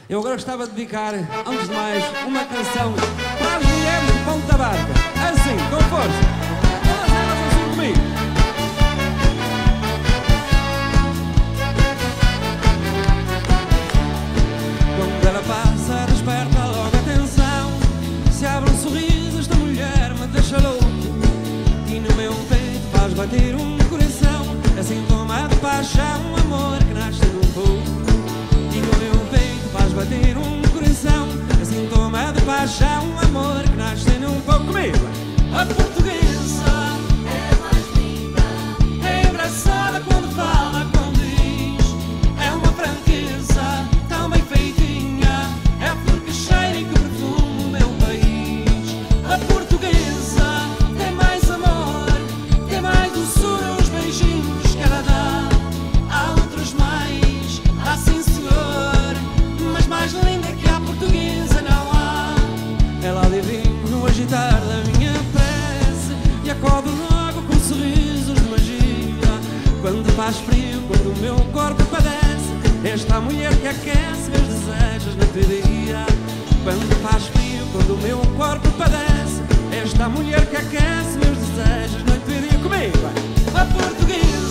Eu agora gostava de dedicar, antes de mais, uma canção para as mulheres de Ponta Barca. Assim, com força. Todas elas assim comigo. Quando ela passa, desperta logo a atenção. Se abre um sorriso, esta mulher me deixa louco. E no meu peito faz bater um coração. É sintoma de paixão, amor que nasce num pouco. E no meu peito faz bater um coração. É sintoma de paixão, amor que nasce num pouco. Comigo! A portuguesa é mais linda, é engraçada quando fala, quando diz. É uma franqueza tão bem feitinha. É a flor que cheira e que perfuma o meu país. A portuguesa tem mais amor, tem mais doçura, os beijinhos que ela dá. Há outros mais, há sim senhor, mas mais linda que a portuguesa não há. Ela adivinha no agitar da minha prece e acode logo com sorrisos de magia. Quando faz frio, quando o meu corpo padece, esta mulher que aquece meus desejos noite e dia. Quando faz frio, quando o meu corpo padece, esta mulher que aquece meus desejos noite e dia. Comigo, a portuguesa